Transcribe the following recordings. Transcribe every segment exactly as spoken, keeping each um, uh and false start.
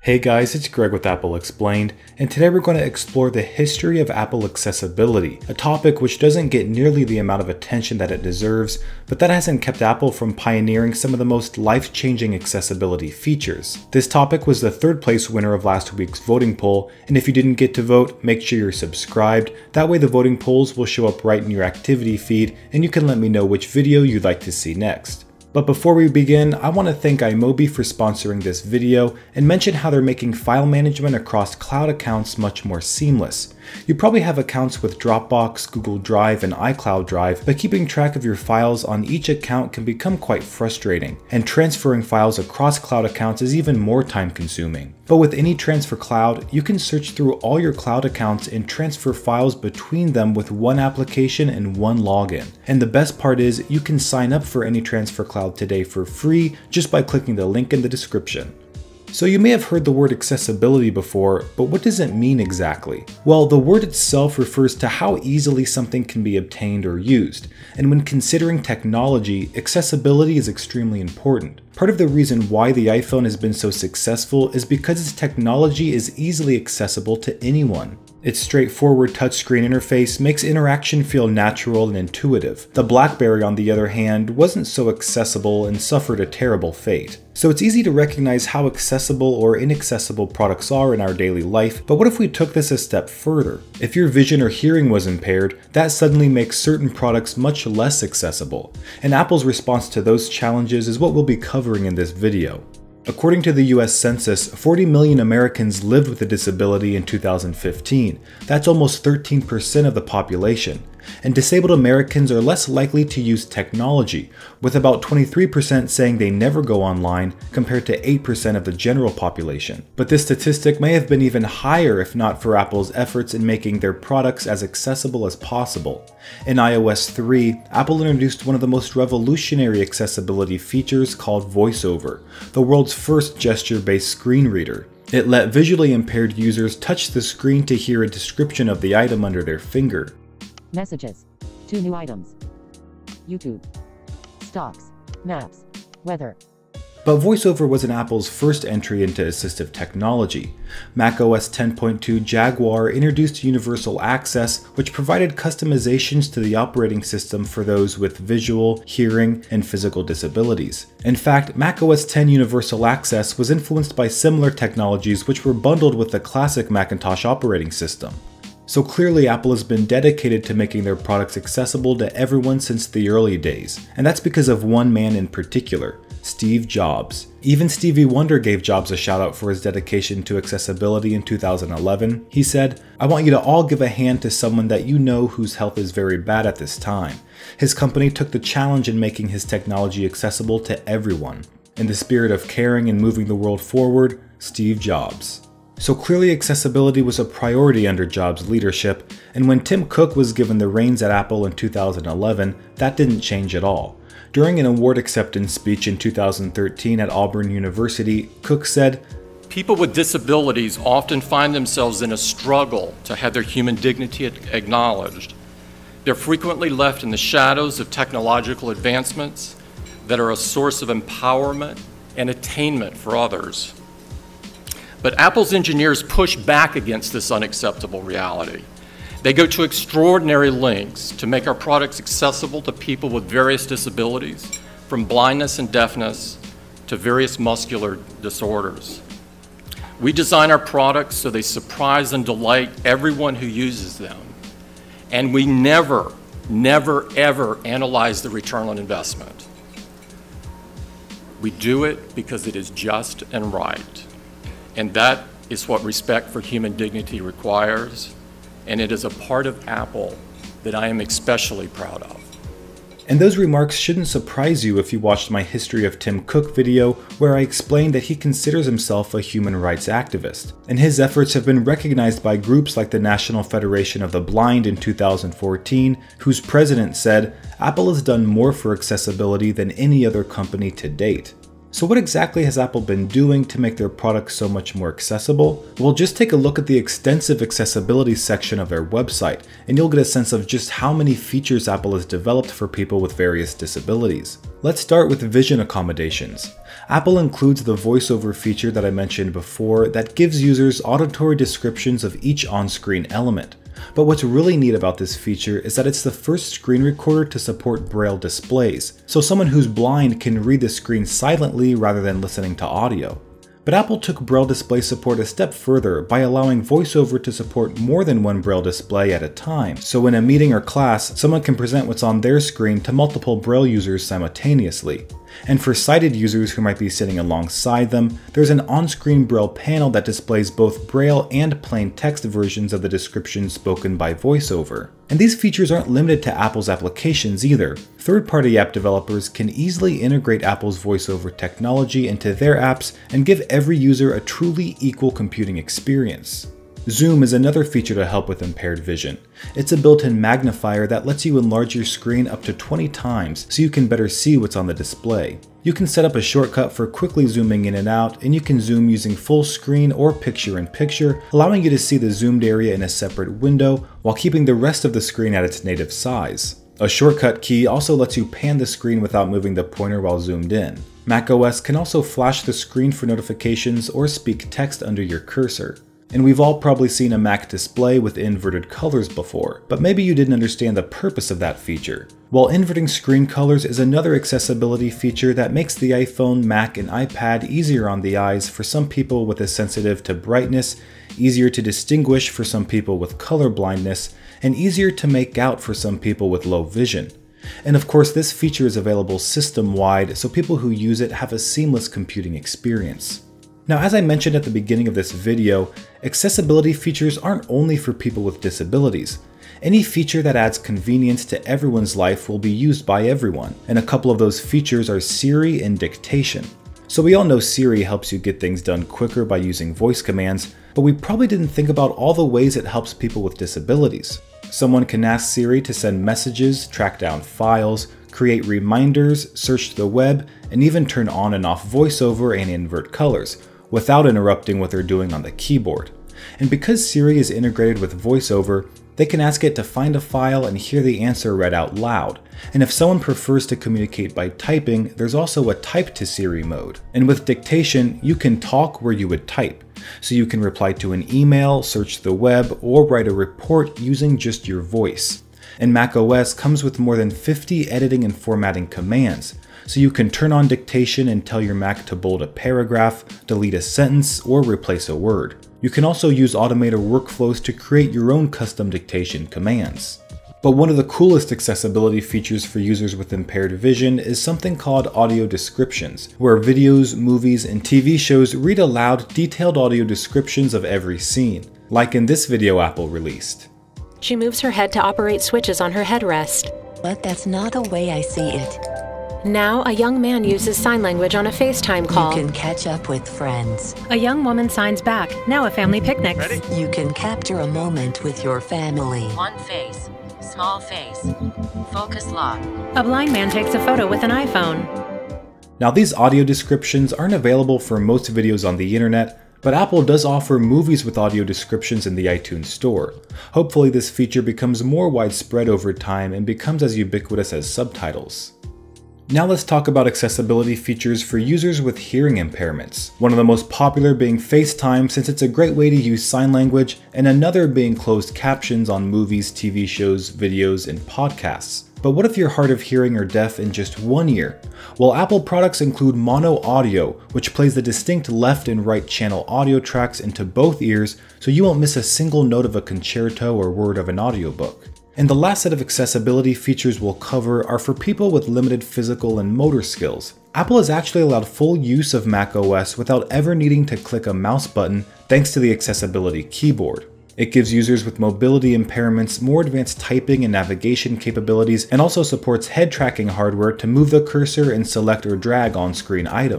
Hey guys, it's Greg with Apple Explained, and today we're going to explore the history of Apple accessibility, a topic which doesn't get nearly the amount of attention that it deserves, but that hasn't kept Apple from pioneering some of the most life-changing accessibility features. This topic was the third place winner of last week's voting poll, and if you didn't get to vote, make sure you're subscribed. That way the voting polls will show up right in your activity feed, and you can let me know which video you'd like to see next. But before we begin, I want to thank iMobi for sponsoring this video and mention how they're making file management across cloud accounts much more seamless. You probably have accounts with Dropbox, Google Drive, and iCloud Drive, but keeping track of your files on each account can become quite frustrating, and transferring files across cloud accounts is even more time consuming. But with AnyTrans for Cloud, you can search through all your cloud accounts and transfer files between them with one application and one login. And the best part is, you can sign up for AnyTrans for Cloud today for free just by clicking the link in the description. So you may have heard the word accessibility before, but what does it mean exactly? Well, the word itself refers to how easily something can be obtained or used, and when considering technology, accessibility is extremely important. Part of the reason why the iPhone has been so successful is because its technology is easily accessible to anyone. Its straightforward touchscreen interface makes interaction feel natural and intuitive. The Blackberry, on the other hand, wasn't so accessible and suffered a terrible fate. So it's easy to recognize how accessible or inaccessible products are in our daily life, but what if we took this a step further? If your vision or hearing was impaired, that suddenly makes certain products much less accessible. And Apple's response to those challenges is what we'll be covering in this video. According to the U S Census, forty million Americans lived with a disability in two thousand fifteen. That's almost thirteen percent of the population. And disabled Americans are less likely to use technology, with about twenty-three percent saying they never go online compared to eight percent of the general population. But this statistic may have been even higher if not for Apple's efforts in making their products as accessible as possible. In i O S three, Apple introduced one of the most revolutionary accessibility features called Voiceover, the world's first gesture-based screen reader. It let visually impaired users touch the screen to hear a description of the item under their finger. Messages. Two new items. YouTube. Stocks. Maps. Weather. But Voiceover wasn't Apple's first entry into assistive technology. macOS ten point two Jaguar introduced Universal Access, which provided customizations to the operating system for those with visual, hearing, and physical disabilities. In fact, macOS ten Universal Access was influenced by similar technologies which were bundled with the classic Macintosh operating system. So clearly Apple has been dedicated to making their products accessible to everyone since the early days, and that's because of one man in particular, Steve Jobs. Even Stevie Wonder gave Jobs a shout out for his dedication to accessibility in two thousand eleven. He said, "I want you to all give a hand to someone that you know whose health is very bad at this time." His company took the challenge in making his technology accessible to everyone. In the spirit of caring and moving the world forward, Steve Jobs. So clearly accessibility was a priority under Jobs' leadership, and when Tim Cook was given the reins at Apple in two thousand eleven, that didn't change at all. During an award acceptance speech in two thousand thirteen at Auburn University, Cook said, "People with disabilities often find themselves in a struggle to have their human dignity acknowledged. They're frequently left in the shadows of technological advancements that are a source of empowerment and attainment for others." But Apple's engineers push back against this unacceptable reality. They go to extraordinary lengths to make our products accessible to people with various disabilities, from blindness and deafness to various muscular disorders. We design our products so they surprise and delight everyone who uses them. And we never, never, ever analyze the return on investment. We do it because it is just and right. And that is what respect for human dignity requires, and it is a part of Apple that I am especially proud of. And those remarks shouldn't surprise you if you watched my History of Tim Cook video, where I explained that he considers himself a human rights activist. And his efforts have been recognized by groups like the National Federation of the Blind in two thousand fourteen, whose president said, "Apple has done more for accessibility than any other company to date." So what exactly has Apple been doing to make their products so much more accessible? Well, just take a look at the extensive accessibility section of their website, and you'll get a sense of just how many features Apple has developed for people with various disabilities. Let's start with vision accommodations. Apple includes the Voiceover feature that I mentioned before that gives users auditory descriptions of each on-screen element. But what's really neat about this feature is that it's the first screen recorder to support Braille displays, so someone who's blind can read the screen silently rather than listening to audio. But Apple took Braille display support a step further by allowing Voiceover to support more than one Braille display at a time, so in a meeting or class, someone can present what's on their screen to multiple Braille users simultaneously. And for sighted users who might be sitting alongside them, there's an on-screen Braille panel that displays both Braille and plain text versions of the descriptions spoken by Voiceover. And these features aren't limited to Apple's applications either. Third-party app developers can easily integrate Apple's Voiceover technology into their apps and give every user a truly equal computing experience. Zoom is another feature to help with impaired vision. It's a built-in magnifier that lets you enlarge your screen up to twenty times so you can better see what's on the display. You can set up a shortcut for quickly zooming in and out, and you can zoom using full screen or picture-in-picture, allowing you to see the zoomed area in a separate window while keeping the rest of the screen at its native size. A shortcut key also lets you pan the screen without moving the pointer while zoomed in. macOS can also flash the screen for notifications or speak text under your cursor. And we've all probably seen a Mac display with inverted colors before, but maybe you didn't understand the purpose of that feature. Well, inverting screen colors is another accessibility feature that makes the iPhone, Mac, and iPad easier on the eyes for some people with a sensitive to brightness, easier to distinguish for some people with color blindness, and easier to make out for some people with low vision. And of course, this feature is available system-wide, so people who use it have a seamless computing experience. Now, as I mentioned at the beginning of this video, accessibility features aren't only for people with disabilities. Any feature that adds convenience to everyone's life will be used by everyone, and a couple of those features are Siri and Dictation. So we all know Siri helps you get things done quicker by using voice commands, but we probably didn't think about all the ways it helps people with disabilities. Someone can ask Siri to send messages, track down files, create reminders, search the web, and even turn on and off VoiceOver and invert colors, without interrupting what they're doing on the keyboard. And because Siri is integrated with VoiceOver, they can ask it to find a file and hear the answer read out loud. And if someone prefers to communicate by typing, there's also a type to Siri mode. And with Dictation, you can talk where you would type. So you can reply to an email, search the web, or write a report using just your voice. And macOS comes with more than fifty editing and formatting commands. So you can turn on Dictation and tell your Mac to bold a paragraph, delete a sentence, or replace a word. You can also use automated workflows to create your own custom dictation commands. But one of the coolest accessibility features for users with impaired vision is something called audio descriptions, where videos, movies, and T V shows read aloud detailed audio descriptions of every scene, like in this video Apple released. She moves her head to operate switches on her headrest. But that's not the way I see it. Now, a young man uses sign language on a FaceTime call. You can catch up with friends. A young woman signs back. Now a family picnics. Ready? You can capture a moment with your family. One face. Small face. Focus lock. A blind man takes a photo with an iPhone. Now, these audio descriptions aren't available for most videos on the internet, but Apple does offer movies with audio descriptions in the iTunes Store. Hopefully this feature becomes more widespread over time and becomes as ubiquitous as subtitles. Now let's talk about accessibility features for users with hearing impairments. One of the most popular being FaceTime, since it's a great way to use sign language, and another being closed captions on movies, T V shows, videos, and podcasts. But what if you're hard of hearing or deaf in just one ear? Well, Apple products include mono audio, which plays the distinct left and right channel audio tracks into both ears, so you won't miss a single note of a concerto or word of an audiobook. And the last set of accessibility features we'll cover are for people with limited physical and motor skills. Apple has actually allowed full use of macOS without ever needing to click a mouse button thanks to the accessibility keyboard. It gives users with mobility impairments more advanced typing and navigation capabilities, and also supports head tracking hardware to move the cursor and select or drag on-screen items.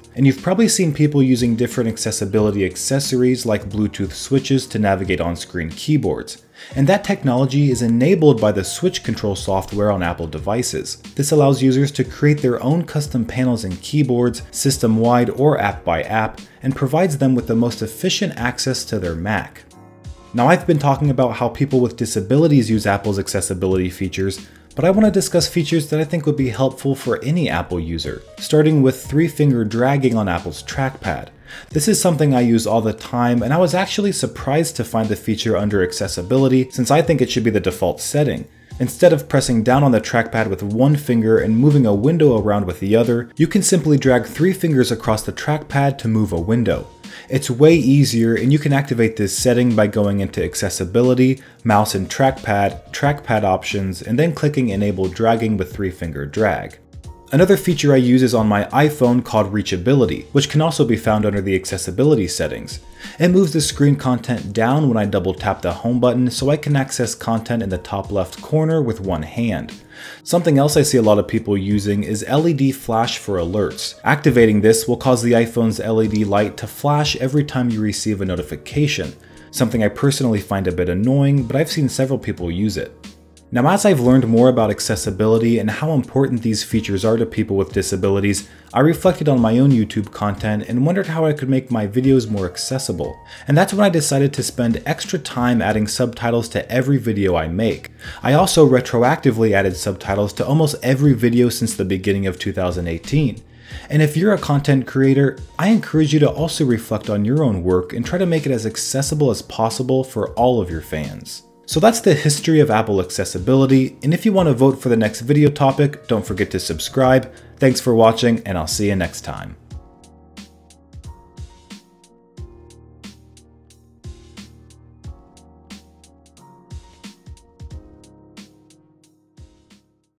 And you've probably seen people using different accessibility accessories like Bluetooth switches to navigate on-screen keyboards. And that technology is enabled by the switch control software on Apple devices. This allows users to create their own custom panels and keyboards, system-wide or app by app, and provides them with the most efficient access to their Mac. Now, I've been talking about how people with disabilities use Apple's accessibility features, but I want to discuss features that I think would be helpful for any Apple user, starting with three-finger dragging on Apple's trackpad. This is something I use all the time, and I was actually surprised to find the feature under accessibility since I think it should be the default setting. Instead of pressing down on the trackpad with one finger and moving a window around with the other, you can simply drag three fingers across the trackpad to move a window. It's way easier, and you can activate this setting by going into Accessibility, Mouse and Trackpad, Trackpad Options, and then clicking Enable Dragging with three-finger drag. Another feature I use is on my iPhone called Reachability, which can also be found under the accessibility settings. It moves the screen content down when I double tap the home button so I can access content in the top left corner with one hand. Something else I see a lot of people using is L E D flash for alerts. Activating this will cause the iPhone's L E D light to flash every time you receive a notification, something I personally find a bit annoying, but I've seen several people use it. Now, as I've learned more about accessibility and how important these features are to people with disabilities, I reflected on my own YouTube content and wondered how I could make my videos more accessible. And that's when I decided to spend extra time adding subtitles to every video I make. I also retroactively added subtitles to almost every video since the beginning of two thousand eighteen. And if you're a content creator, I encourage you to also reflect on your own work and try to make it as accessible as possible for all of your fans. So that's the history of Apple accessibility, and if you want to vote for the next video topic, don't forget to subscribe. Thanks for watching, and I'll see you next time.